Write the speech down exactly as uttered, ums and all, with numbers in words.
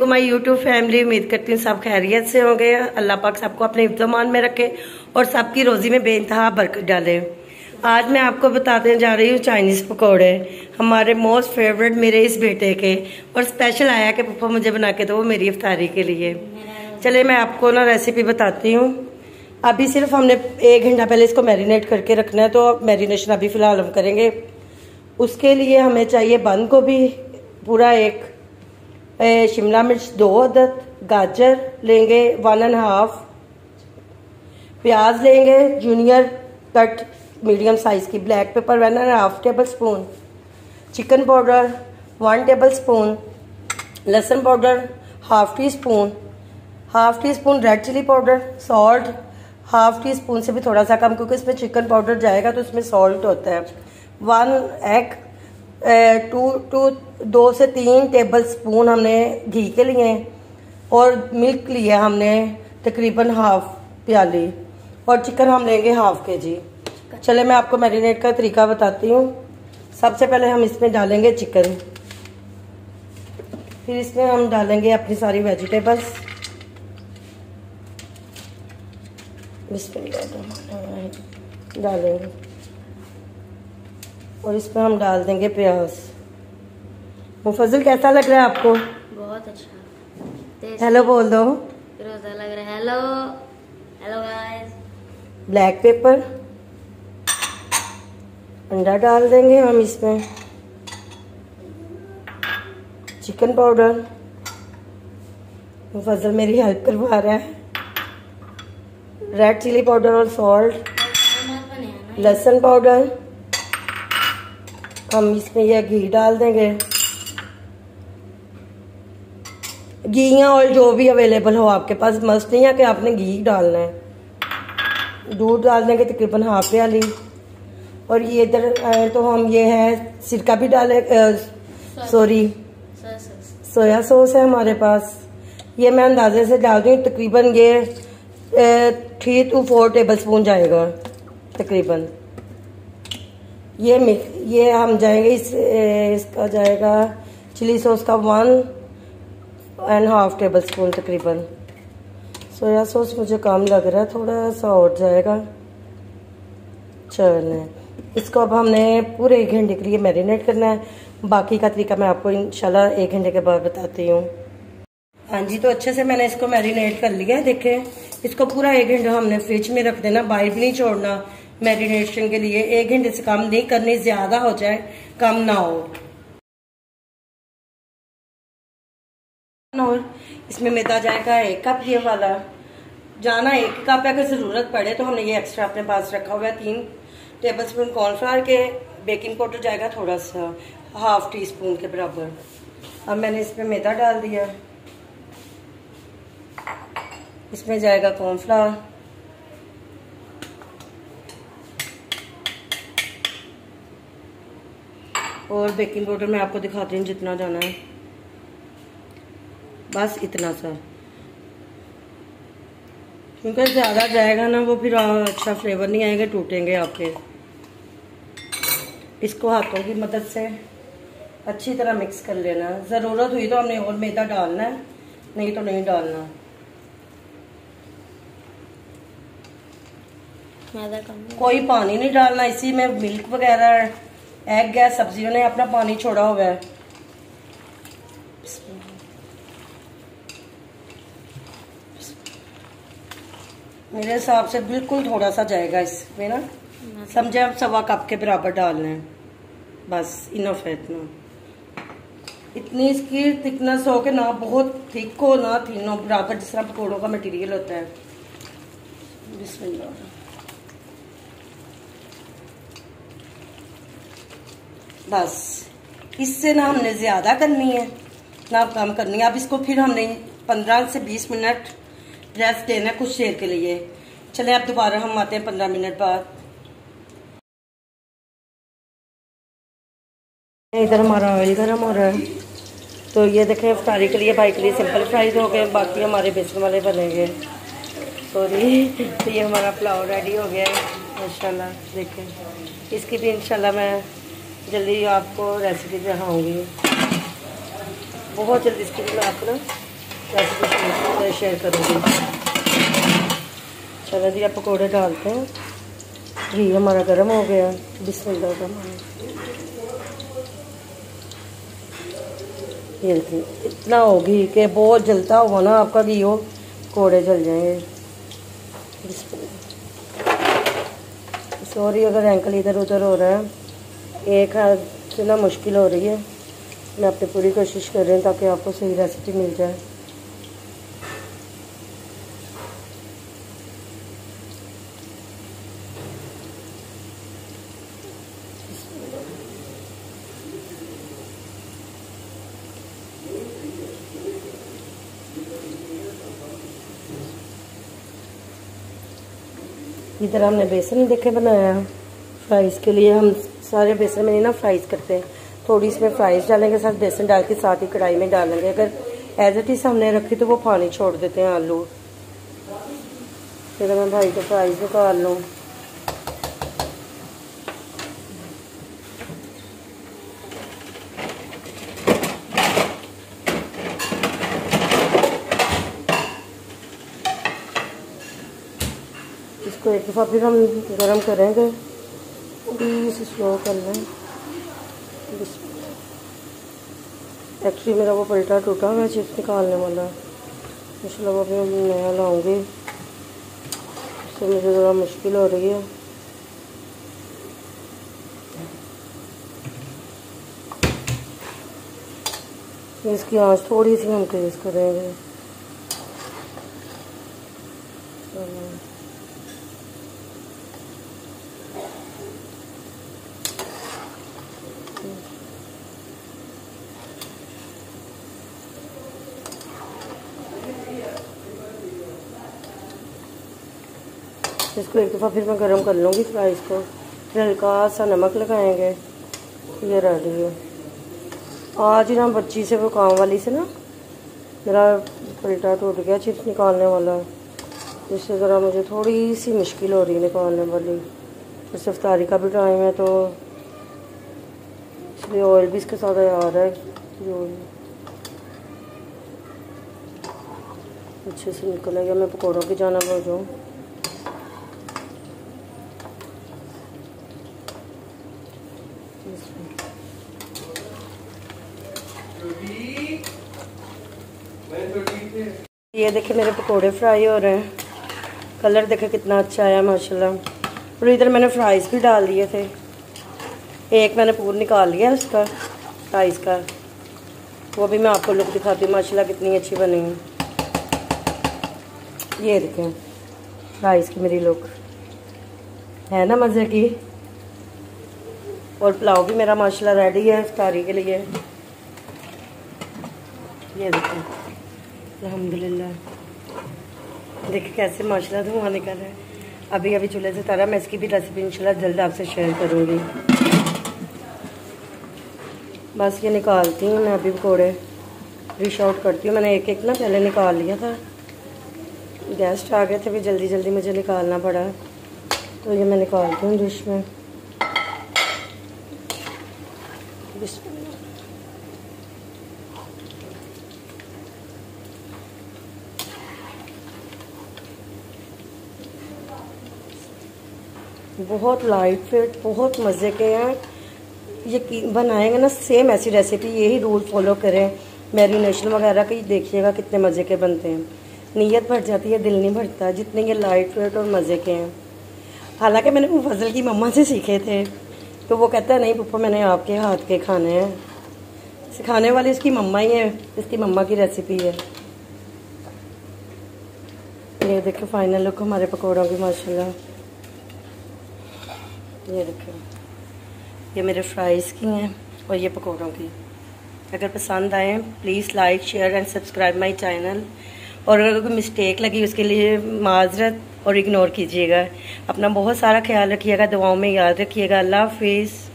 My YouTube family. उम्मीद करती हूँ सब खैरियत से होंगे। अल्लाह पाक सबको अपने इफ्तमान में रखे और सबकी रोजी में बेइंतहा बरकत डाले। आज मैं आपको बताने जा रही हूँ चाइनीज़ पकौड़े, हमारे मोस्ट फेवरेट मेरे इस बेटे के, और स्पेशल आया कि पप्पा मुझे बना के दो वो मेरी इफ्तारी के लिए। चले मैं आपको ना रेसिपी बताती हूँ। अभी सिर्फ हमने एक घंटा पहले इसको मैरिनेट करके रखना है, तो मैरिनेशन अभी फ़िलहाल हम करेंगे। उसके लिए हमें चाहिए बंद गोभी पूरा एक, शिमला मिर्च दो अदद, गाजर लेंगे वन एंड हाफ, प्याज लेंगे जूनियर कट मीडियम साइज की, black pepper one and half tablespoon, chicken powder one tablespoon, लहसुन powder half teaspoon, half teaspoon red chilli powder, salt half teaspoon से भी थोड़ा सा कम, क्योंकि इसमें चिकन पाउडर जाएगा तो इसमें सॉल्ट होता है। वन एग, टू टू दो से तीन टेबल स्पून हमने घी के लिए, और मिल्क लिया हमने तकरीबन हाफ प्याली, और चिकन हम लेंगे हाफ के जी। चले मैं आपको मैरिनेट का तरीका बताती हूँ। सबसे पहले हम इसमें डालेंगे चिकन, फिर इसमें हम डालेंगे अपनी सारी वेजिटेबल्स, इसमें डालेंगे, और इसमें हम डाल देंगे प्याज। मुफज्जल कैसा लग रहा है आपको? बहुत अच्छा। हेलो बोल दो। रोजा लग रहा है। Hello hello guys. Black pepper, अंडा डाल देंगे हम इसमें, चिकन पाउडर, मुफज्जल मेरी हेल्प करवा रहा है, रेड चिली पाउडर और सॉल्ट, लहसुन पाउडर, हम इसमें यह घी डाल देंगे, घी या ऑयल जो भी अवेलेबल हो आपके पास, मस्ट नहीं है कि आपने घी डालना है। दूध डाल देंगे तकरीबन हाफ प्याली, और ये इधर तो हम ये है सिरका भी डाले, सॉरी सोया सॉस है हमारे पास, ये मैं अंदाजे से डाल दूँ, तकरीबन ये three two four tablespoon जाएगा तकरीबन। ये मिक्स ये हम जाएंगे इस इसका जाएगा चिली सॉस का one and half tablespoon तकरीबन। सोया सॉस मुझे कम लग रहा है, थोड़ा सा और जाएगा। चले इसको अब हमने पूरे एक घंटे के लिए मैरिनेट करना है। बाकी का तरीका मैं आपको इंशाल्लाह एक घंटे के बाद बताती हूँ। हाँ जी, तो अच्छे से मैंने इसको मैरिनेट कर लिया है। देखें, इसको पूरा एक घंटा हमने फ्रिज में रख देना, बाहर भी नहीं छोड़ना मैरिनेशन के लिए। एक घंटे से कम नहीं करनी, ज्यादा हो जाए कम ना हो। और इसमें मैदा जाएगा एक कप, ये वाला जाना एक कप है। अगर जरूरत पड़े तो हमने ये एक्स्ट्रा अपने पास रखा हुआ है। तीन टेबल स्पून कॉर्नफ्लावर के, बेकिंग पाउडर जाएगा थोड़ा सा हाफ टी स्पून के बराबर। अब मैंने इसमें मैदा डाल दिया, इसमें जाएगा कॉर्नफ्लावर, और बेकिंग पाउडर मैं आपको दिखाती हूँ जितना जाना है, बस इतना सा, क्योंकि ज़्यादा जाएगा ना वो फिर अच्छा फ्लेवर नहीं आएगा, टूटेंगे आपके। इसको हाथों की मदद से अच्छी तरह मिक्स कर लेना। ज़रूरत हुई तो हमने और मैदा डालना है, नहीं तो नहीं डालना। मैदा कम, कोई पानी नहीं डालना, इसी में मिल्क वगैरह एग है, सब्जियों ने अपना पानी छोड़ा हुआ है। मेरे हिसाब से बिल्कुल थोड़ा सा जाएगा इसमें ना, समझे, अब सवा कप के बराबर डालना है, बस इनफ है इतना। इतनी इसकी थिकनेस हो के ना बहुत थिक हो ना थिन हो, बराबर जिस तरह पकौड़ों का मटेरियल होता है। बिस्मिल्लाह। बस इससे ना हमने ज़्यादा करनी है ना कम करनी है। अब इसको फिर हमने पंद्रह से बीस मिनट रेस्ट देना है कुछ देर के लिए। चले अब दोबारा हम आते हैं पंद्रह मिनट बाद। इधर हमारा ऑयल गर्म हो रहा है, तो ये देखें इफ्तारी के लिए भाई के लिए सिंपल फ्राइज हो गए, बाकी हमारे बेसन वाले बनेंगे। सॉरी, तो ये हमारा पुलाव रेडी हो गया है माशाल्लाह। देखें इसकी भी इंशाल्लाह मैं जल्दी आपको रेसिपी दिखाऊंगी, बहुत जल्दी इसकी भी मैं आपको रेसिपी शेयर करूँगी। चलो जी, आप पकौड़े डालते हैं। घी हमारा गर्म हो गया। बिस्मिल्लाह का ये इतना हो घी के बहुत जलता हुआ ना आपका घी हो, पकौड़े जल जाएंगे। सॉरी अगर एंकल इधर उधर हो रहा है, एक हाथ से ना मुश्किल हो रही है। मैं अपनी पूरी कोशिश कर रही हूँ ताकि आपको सही रेसिपी मिल जाए। इधर हमने बेसन देखे बनाया फ्राइज़ के लिए। हम सारे बेसन में नहीं ना फ्राइज़ करते हैं, थोड़ी इसमें फ्राइज़ डालेंगे, साथ बेसन डाल के साथ ही कढ़ाई में डालेंगे। अगर एज इट इज़ हमने रखी तो वो पानी छोड़ देते हैं आलू। फिर मैं भाई को फ्राइज़ निकाल लूँ। इसको एक दफ़ा फिर हम गरम करेंगे, इसे स्लो कर लें। एक्चुअली मेरा वो पलटा टूटा हुआ है चिप्स निकालने वाला, इसलिए वो अभी मैं नया लाऊंगी, इससे मुझे ज़रा मुश्किल हो रही है। इसकी आंच थोड़ी सी हम तेज़ करेंगे। इसको एक दफ़ा फिर मैं गरम कर लूँगी फ्राइज़ को, फिर हल्का सा नमक लगाएंगे। ये रेडी है। आज ही ना बच्ची से वो काम वाली से ना मेरा पलटा टूट गया चिप्स निकालने वाला, जिससे ज़रा मुझे थोड़ी सी मुश्किल हो रही है निकालने वाली। फिर से इफ्तारी का भी टाइम है तो इसलिए ऑयल भी इसके साथ आ रहा है जो अच्छे से निकलेगा। मैं पकौड़ों की जाना हो जाऊँ। ये देखे मेरे पकोड़े फ्राई हो रहे हैं, कलर देखे कितना अच्छा आया माशाल्लाह। और इधर मैंने फ्राइज़ भी डाल दिए थे, एक मैंने पूरा निकाल लिया उसका फ्राइज़ का, वो भी मैं आपको लुक दिखाती हूँ माशाल्लाह कितनी अच्छी बनी है। ये देखें फ्राइज़ की मेरी लुक है ना मज़े की। और पुलाव भी मेरा माशाल्लाह रेडी है इफ्तारी के लिए। ये देखें अल्हम्दुलिल्लाह, देखिए कैसे माशाल्लाह धुआं निकल रहा है। अभी अभी चूल्हे से उतारा, मैं इसकी भी रेसिपी इंशाल्लाह जल्द आपसे शेयर करूँगी। बस ये निकालती हूँ मैं अभी पकौड़े, डिश आउट करती हूँ। मैंने एक एक ना पहले निकाल लिया था, गेस्ट आ गए थे, फिर जल्दी जल्दी मुझे निकालना पड़ा, तो ये मैं निकालती हूँ डिश में। बहुत लाइट वेट, बहुत मज़े के हैं। ये बनाएंगे ना सेम ऐसी रेसिपी, यही रूल फॉलो करें मैरिनेशन वगैरह की, देखिएगा कितने मज़े के बनते हैं। नीयत भर जाती है, दिल नहीं भरता जितने ये लाइट वेट और मज़े के हैं। हालांकि मैंने वो फजल की मम्मा से सीखे थे, तो वो कहता है नहीं पप्पा मैंने आपके हाथ के खाने हैं। सिखाने वाली इसकी मम्मा ही है, इसकी मम्मा की रेसिपी है। ये देखो फाइनल लुक हमारे पकौड़ों की माशाल्लाह। ये देखो ये मेरे फ्राइज़ की हैं और ये पकौड़ों की। अगर पसंद आए please like share and subscribe my channel. और अगर कोई मिस्टेक लगी उसके लिए माजरत और इग्नोर कीजिएगा। अपना बहुत सारा ख्याल रखिएगा, दुआओं में याद रखिएगा। अल्लाह हाफिज़।